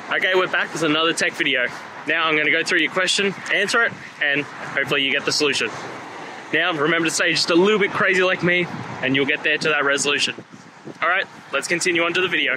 Okay, we're back with another tech video. Now I'm going to go through your question, answer it, and hopefully you get the solution. Now remember to stay just a little bit crazy like me, and you'll get there to that resolution. Alright, let's continue on to the video.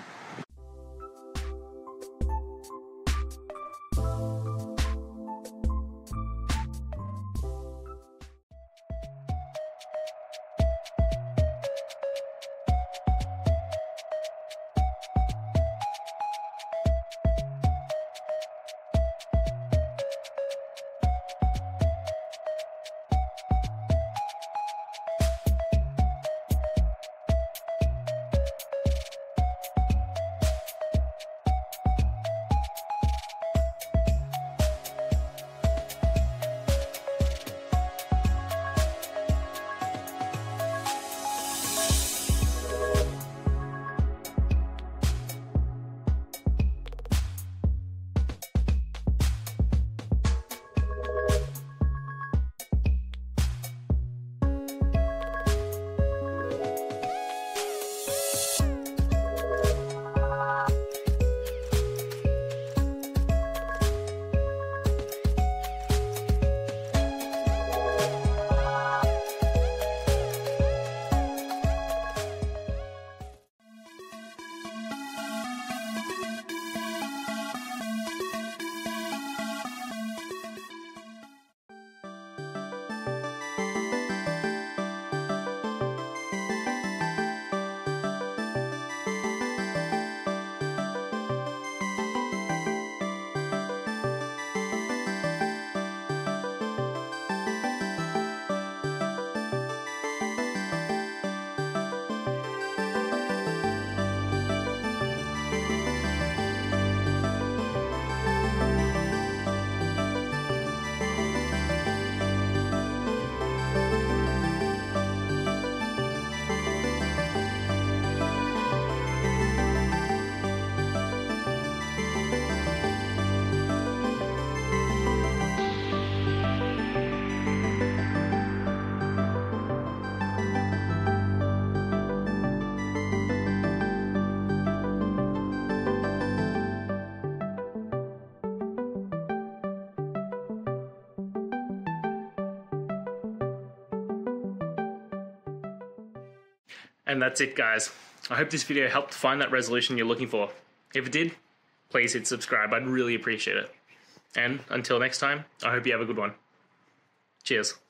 And that's it, guys. I hope this video helped find that resolution you're looking for. If it did, please hit subscribe. I'd really appreciate it. And until next time, I hope you have a good one. Cheers.